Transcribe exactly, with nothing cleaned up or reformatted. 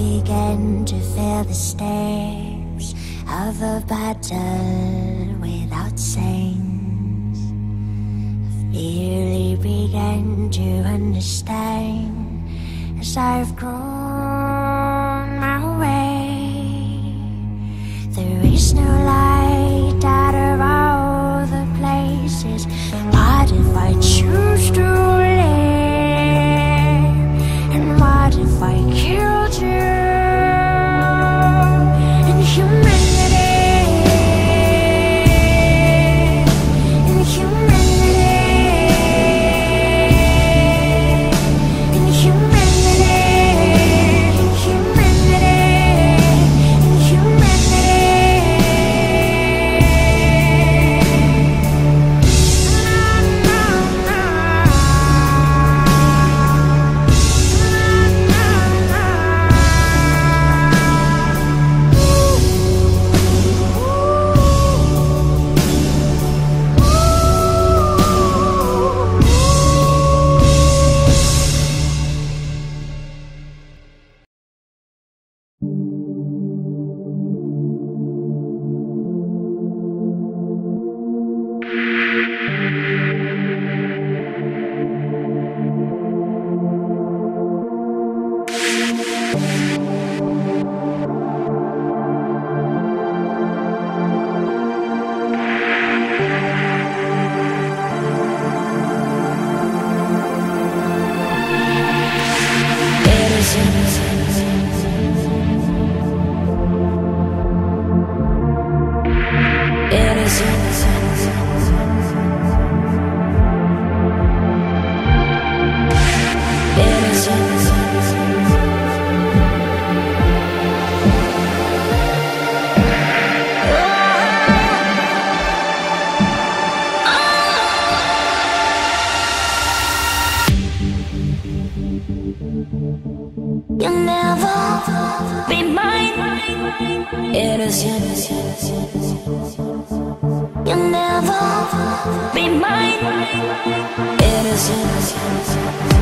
began to feel the steps of a battle without saints. I really began to understand as I've grown my way. There is no light out of all the places. What if I choose to live? And what if I killed you? And humanity, and humanity, and humanity, and humanity, and humanity. You'll never be mine, innocent. You'll never be mine, innocent.